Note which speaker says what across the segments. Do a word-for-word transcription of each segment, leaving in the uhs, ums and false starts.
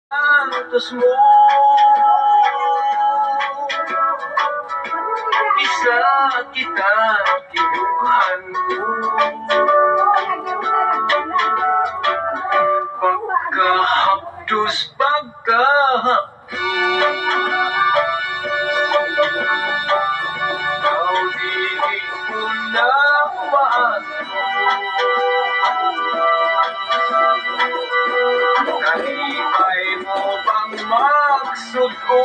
Speaker 1: Santos mo, isa kita tinuhan ko. Pagkahapdos, pagkahapdos, ikaw di ko na maato. Nalipay mo bang magsuko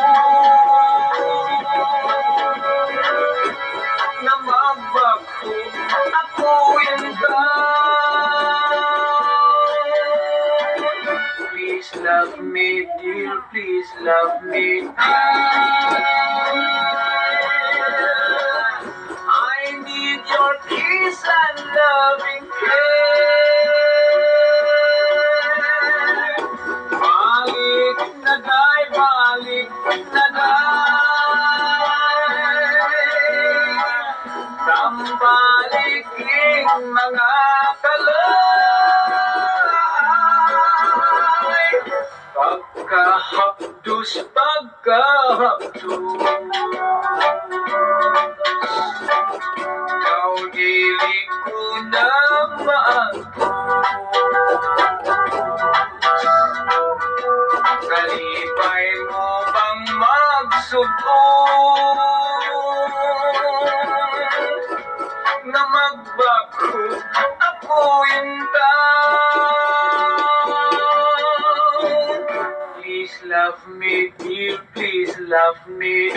Speaker 1: na magbako ako yung please love me dear, please love me dear. I need your kiss and loving care. Balik na day, balik na day, tambaliking mga kalay. Pagkahapdos, pagkahapdos, ikaw dili ko na maato. Kalipay mo bang magsuko na magbako ako yung please love me dear, please love me.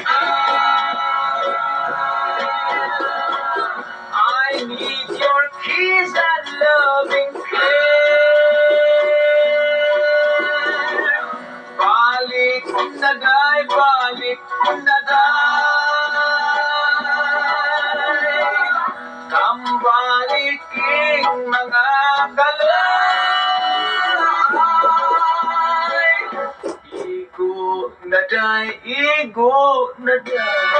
Speaker 1: I need your kiss and loving care. Balik na day, balik na day, tambaliking mga kalay. Igo na day, igo na day,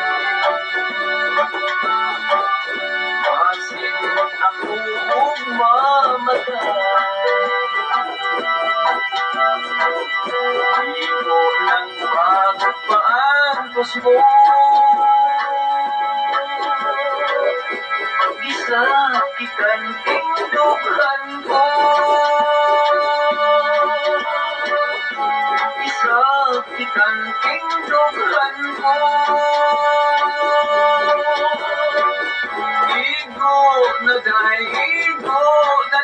Speaker 1: masin ako mamatay. Igo ng pagpaantos mo, gisakitan tindukan ko. Gisakitan tindukan ko. Igo na day, igo na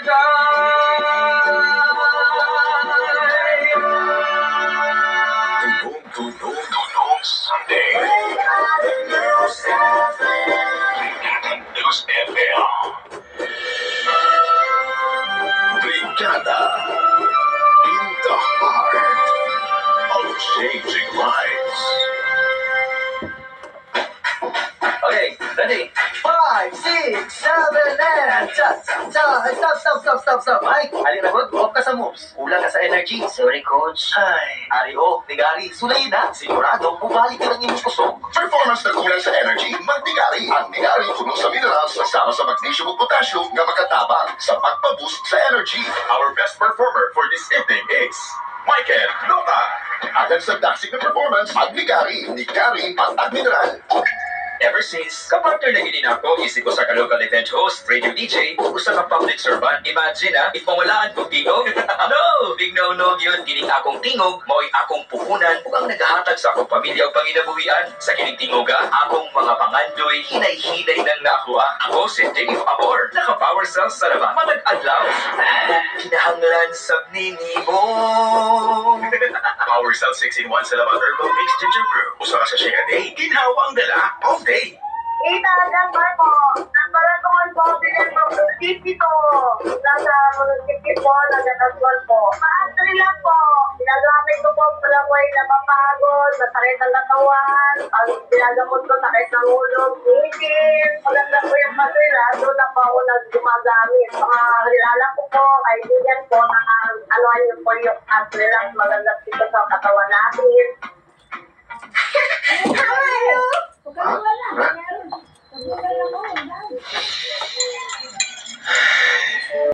Speaker 1: day.
Speaker 2: Tunog, tunog, Sunday. News F M. Brigada. In the heart of changing lives.
Speaker 1: Okay, ready? Five, six, seven, and cha cha cha. Stop, stop, stop, stop, stop. Ay, halin na good. Off ka sa moves. Kulang ka sa energy.
Speaker 3: Sorry, coach.
Speaker 1: Ay, Ari, oh, Nigari, sulay na. Sigurado, bubalik ka ng inyong kusog.
Speaker 2: Performance na kulang sa energy, Magtigari. Ang Nigari puno sa minerals kasama sa magnesium at potassium na makatabang sa pagpaboost sa energy. Our best performer for this evening is Michael Lota. Agad sa daxing na performance, Magtigari, Nigari at Admineral.
Speaker 4: Ever since, kapartner na gini na ako, isip ko sa ka-local event host, radio D J, o sa ka-public servant. Imagine ha, ipawalaan kong tingog. No! Big no-no yun, gining akong tingog, mao'y akong puhunan, ug ang naghahatag sa akong pamilya o panginabuhian. Sa gining tingog ha, akong mga pangandoy, hinay-hinay ng nakuha. Ako si Dave Amor, naka-power cells sa laban, manag-adlaw. O kinahanglan sa ninimo.
Speaker 2: Power Cell six in one sa Laban Herbal Mix Ginger Brew. Usa ka sa siya a day, ginhawang dala all day.
Speaker 5: Ita, number po. Number one po, bilhin po. Dito. Nasa munisipyo po, nagkakaswal po. Maantri lang po. Ginagamit ko po pala ko ay napapagod, masakit ang katawan. Pag ginagamot ko, sakit ng ulo, ngipin. Maganda po yung pasila, doon na po ako nag-gumagamit. Mga kilala ko po, kaibigan po, na ano yun po yung pasila, maganda dito sa katawan natin.
Speaker 6: Hello!
Speaker 2: Ah,